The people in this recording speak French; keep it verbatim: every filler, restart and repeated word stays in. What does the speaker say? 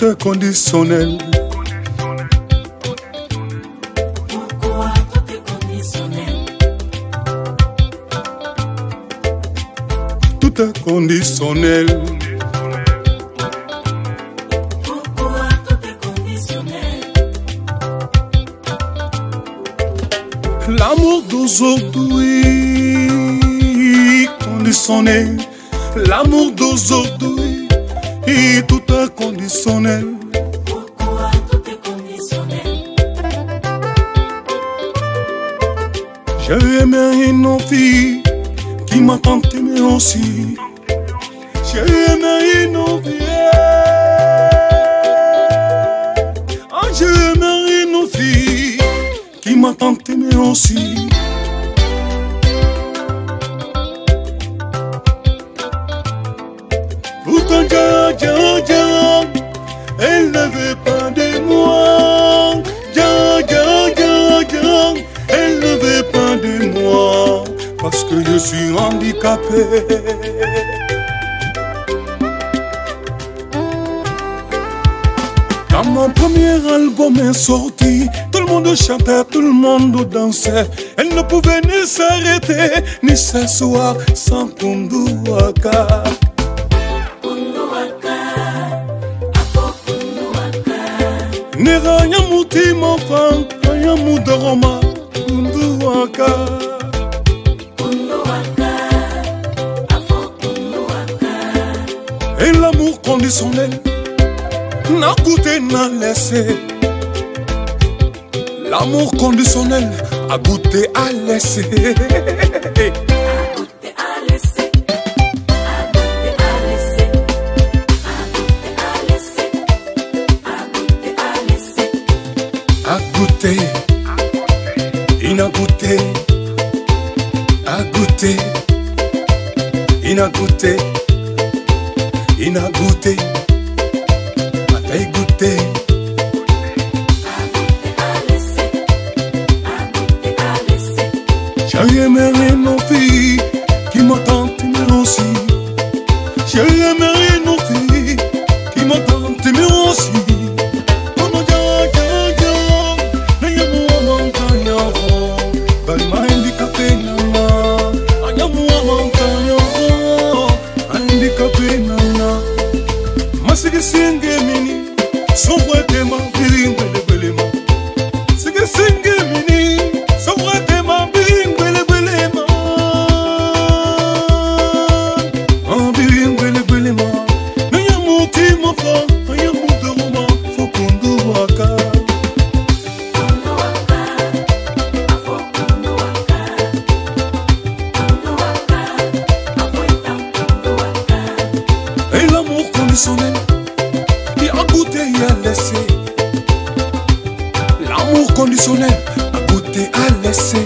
tout est conditionnel. Pourquoi tout est conditionnel? Tout est conditionnel. Pourquoi tout est conditionnel? L'amour d'aujourd'hui conditionné. L'amour d'aujourd'hui, tout est conditionnel. Pourquoi tout est conditionnel? J'ai aimé une fille qui m'a tant aimé aussi. J'ai aimé une fille. Ah, j'ai aimé une fille qui m'a tant aimé aussi. Pourtant, Dja, Dja, Dja, elle ne veut pas de moi. Dja, Dja, Dja, Dja, elle ne veut pas de moi. Parce que je suis handicapé. Quand mon premier album est sorti, tout le monde chantait, tout le monde dansait. Elle ne pouvait ni s'arrêter, ni s'asseoir sans Kundu Waka. Nera yamuti mofan, yamu doroma, Kundu Waka. Kundu Waka, afo Kundu Waka. Et l'amour conditionnel, n'a goûté, n'a laissé. L'amour conditionnel, a goûté, a laissé. A goûté, il a goûté, a goûté, il a goûté, il a goûté, a fait goûter. J'ai aimé une fille qui m'a tant aimé aussi. J'ai aimé une fille qui m'a tant aimé aussi. Sige singe mini, so wete ma biringwele gwele ma. Sige singe mini, so wete ma biringwele gwele ma. Ah biringwele gwele ma. Naya muti ma fa, naya muti ma fa Kundu Waka. Kundu Waka, afo Kundu Waka. Kundu Waka, afo ita Kundu Waka. Et l'amour conditionnel, a goûté, il a laissé. L'amour conditionnel, a goûté, a laissé.